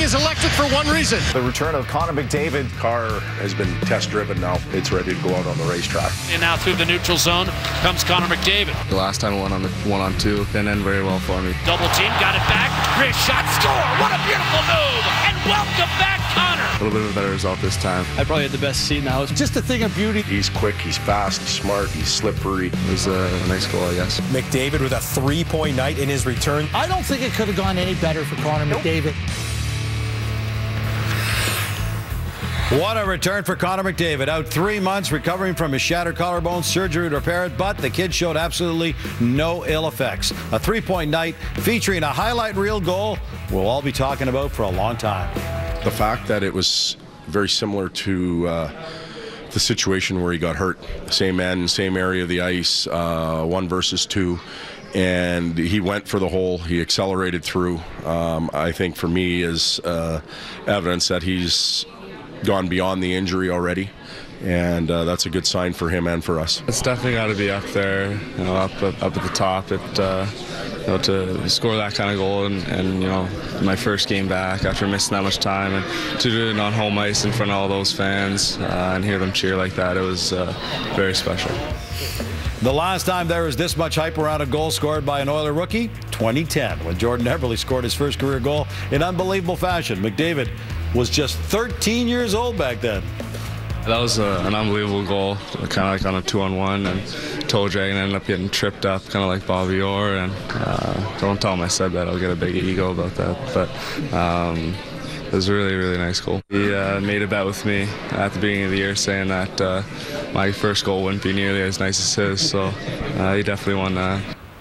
is electric for one reason. The return of Connor McDavid. Car has been test driven now. It's ready to go out on the racetrack. And now through the neutral zone comes Connor McDavid. The last time I went on the 1-on-2 didn't end very well for me. Double team, got it back. Great shot, score! What a beautiful move! And welcome back, Connor! A little bit of a better result this time. I probably had the best seat in the house. Just a thing of beauty. He's quick, he's fast, he's smart, he's slippery. It was a nice goal, I guess. McDavid with a 3-point night in his return. I don't think it could have gone any better for Connor McDavid. What a return for Connor McDavid. Out 3 months recovering from his shattered collarbone, surgery to repair it, but the kid showed absolutely no ill effects. A 3-point night featuring a highlight reel goal we'll all be talking about for a long time. The fact that it was very similar to the situation where he got hurt. Same end, same area of the ice, 1 versus 2. And he went for the hole. He accelerated through. I think for me is evidence that he's gone beyond the injury already, and that's a good sign for him and for us. It's definitely got to be up there, you know, up at the top. You know, to score that kind of goal and you know, my first game back after missing that much time, and to do it on home ice in front of all those fans and hear them cheer like that, it was very special. The last time there was this much hype around a goal scored by an Oiler rookie, 2010, when Jordan Eberle scored his first career goal in unbelievable fashion. McDavid was just 13 years old back then. That was an unbelievable goal, kind of like on a 2-on-1, and toe drag, and ended up getting tripped up, kind of like Bure. And don't tell him I said that; I'll get a big ego about that. But it was a really, really nice goal. He made a bet with me at the beginning of the year, saying that my first goal wouldn't be nearly as nice as his. So he definitely won that.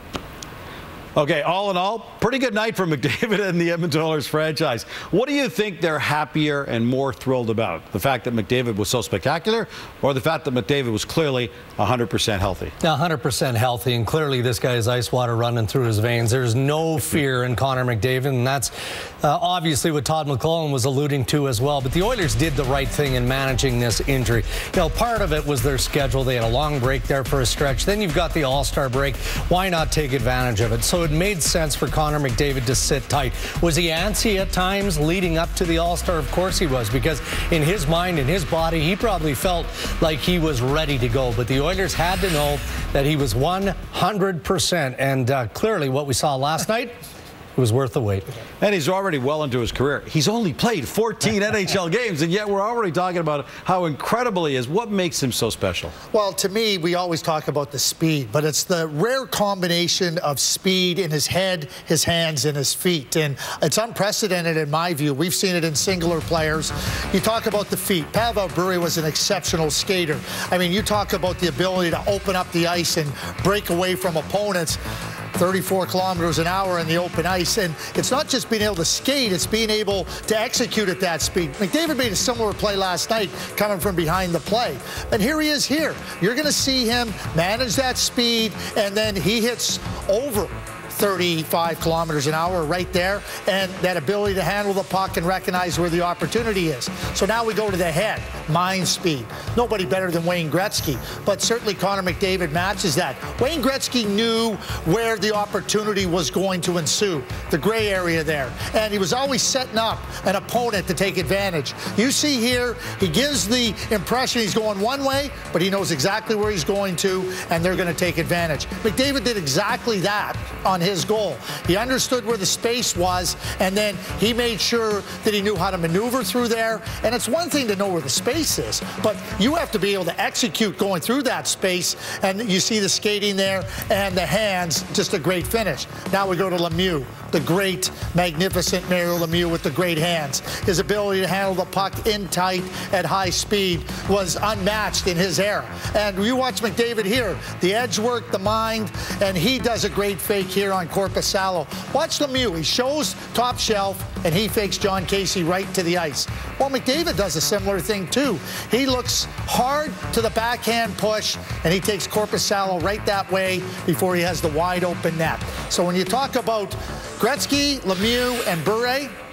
Okay, all in all, pretty good night for McDavid and the Edmonton Oilers franchise. What do you think they're happier and more thrilled about? The fact that McDavid was so spectacular, or the fact that McDavid was clearly 100% healthy? 100% healthy, and clearly this guy has ice water running through his veins. There's no fear in Connor McDavid, and that's obviously what Todd McLellan was alluding to as well. But the Oilers did the right thing in managing this injury. You know, part of it was their schedule. They had a long break there for a stretch. Then you've got the All-Star break. Why not take advantage of it? So it made sense for Connor McDavid to sit tight. Was he antsy at times leading up to the All-Star? Of course he was, because in his mind, in his body, he probably felt like he was ready to go. But the Oilers had to know that he was 100%. And clearly what we saw last night, it was worth the wait. And he's already well into his career. He's only played 14 NHL games, and yet we're already talking about how incredible he is. What makes him so special? Well, to me, we always talk about the speed, but it's the rare combination of speed in his head, his hands, and his feet. And it's unprecedented in my view. We've seen it in singular players. You talk about the feet. Pavel Bure was an exceptional skater. I mean, you talk about the ability to open up the ice and break away from opponents. 34 kilometers an hour in the open ice, and it's not just being able to skate, it's being able to execute at that speed. McDavid made a similar play last night coming from behind the play, and here he is here. You're going to see him manage that speed, and then he hits over 35 kilometers an hour right there, and that ability to handle the puck and recognize where the opportunity is. So now we go to the head, mind speed. Nobody better than Wayne Gretzky, but certainly Connor McDavid matches that. Wayne Gretzky knew where the opportunity was going to ensue, the gray area there, and he was always setting up an opponent to take advantage. You see here, he gives the impression he's going one way, but he knows exactly where he's going to, and they're going to take advantage. McDavid did exactly that on his goal. He understood where the space was, and then he made sure that he knew how to maneuver through there. And it's one thing to know where the space is, but you have to be able to execute going through that space, and you see the skating there and the hands, just a great finish. Now we go to Lemieux, the great, magnificent Mario Lemieux with the great hands. His ability to handle the puck in tight at high speed was unmatched in his era. And you watch McDavid here, the edge work, the mind, and he does a great fake here on Korpisalo. Watch Lemieux. He shows top shelf, and he fakes John Casey right to the ice. Well, McDavid does a similar thing, too. He looks hard to the backhand push, and he takes Korpisalo right that way before he has the wide open net. So when you talk about Gretzky, Lemieux, and Bure,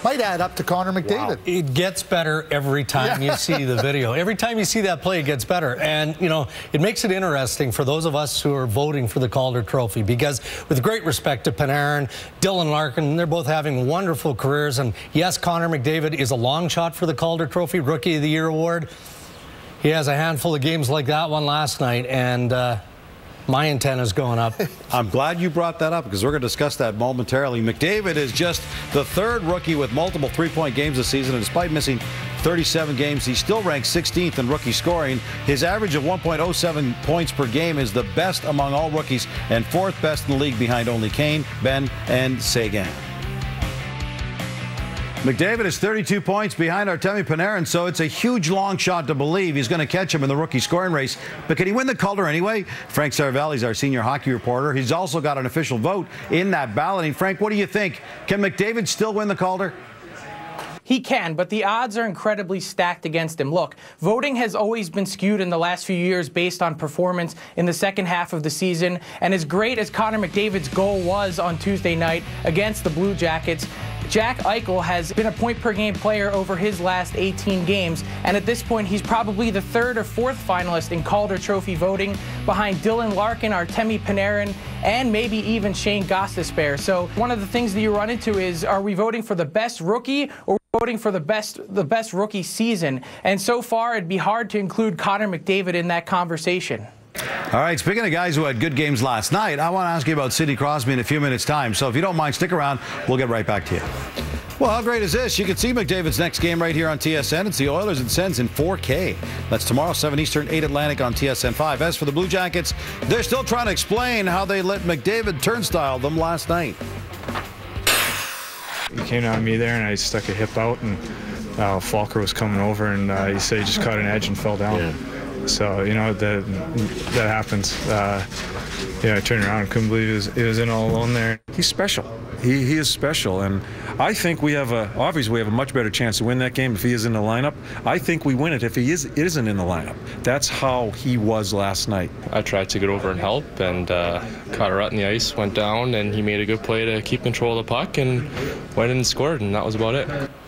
might add up to Connor McDavid. Wow. It gets better every time you see the video. Every time you see that play, it gets better. And, you know, it makes it interesting for those of us who are voting for the Calder Trophy, because with great respect to Panarin, Dylan Larkin, they're both having wonderful careers. And yes, Connor McDavid is a long shot for the Calder Trophy Rookie of the Year award. He has a handful of games like that one last night, and my antenna's going up. I'm glad you brought that up, because we're going to discuss that momentarily. McDavid is just the third rookie with multiple three-point games this season, and despite missing 37 games, he still ranks 16th in rookie scoring. His average of 1.07 points per game is the best among all rookies and fourth best in the league, behind only Kane, Ben, and Seguin. McDavid is 32 points behind Artemi Panarin, so it's a huge long shot to believe he's going to catch him in the rookie scoring race. But can he win the Calder anyway? Frank Saravelli is our senior hockey reporter. He's also got an official vote in that balloting. Frank, what do you think? Can McDavid still win the Calder? He can, but the odds are incredibly stacked against him. Look, voting has always been skewed in the last few years based on performance in the second half of the season. And as great as Connor McDavid's goal was on Tuesday night against the Blue Jackets, Jack Eichel has been a point-per-game player over his last 18 games, and at this point, he's probably the third or fourth finalist in Calder Trophy voting, behind Dylan Larkin, Artemi Panarin, and maybe even Shane Gostisbehere. So one of the things that you run into is, are we voting for the best rookie or voting for the best rookie season? And so far, it'd be hard to include Connor McDavid in that conversation. All right, speaking of guys who had good games last night, I want to ask you about Sidney Crosby in a few minutes' time. So if you don't mind, stick around. We'll get right back to you. Well, how great is this? You can see McDavid's next game right here on TSN. It's the Oilers and Sens in 4K. That's tomorrow, 7 Eastern, 8 Atlantic on TSN 5. As for the Blue Jackets, they're still trying to explain how they let McDavid turnstile them last night. He came down to me there, and I stuck a hip out, and Falker was coming over, and he said he just caught an edge and fell down. Yeah. So, you know, that happens. I turned around and couldn't believe he was in all alone there. He's special. He is special, and I think we have obviously we have a much better chance to win that game if he is in the lineup. I think we win it if he isn't in the lineup. That's how he was last night. I tried to get over and help, and caught a rut in the ice, went down, and he made a good play to keep control of the puck, and went in and scored, and that was about it.